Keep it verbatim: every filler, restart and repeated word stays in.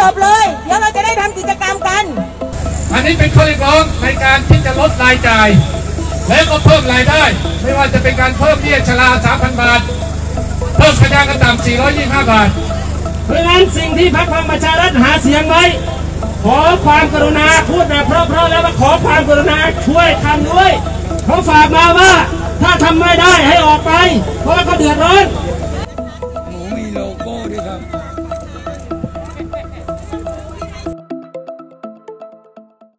บเลยเดี๋ยวเราจะได้ทำกิจกรรมกันอันนี้เป็นข้อเรียกร้องในการที่จะลดรายจ่ายและก็เพิ่มรายได้ไม่ว่าจะเป็นการเพิ่มเบี้ยชรา สามพัน บาทเพิ่มขยะกระต่ำสี่ร้อยยี่สิบห้า บาทเพราะงั้นสิ่งที่พรรคพลังประชารัฐหาเสียงไว้ขอความกรุณาพูดนะเพราะๆแล้วว่าขอความกรุณาช่วยทำด้วยเขาฝากมาว่าถ้าทำไม่ได้ให้ออกไปเพราะว่าเขาเดือดร้อน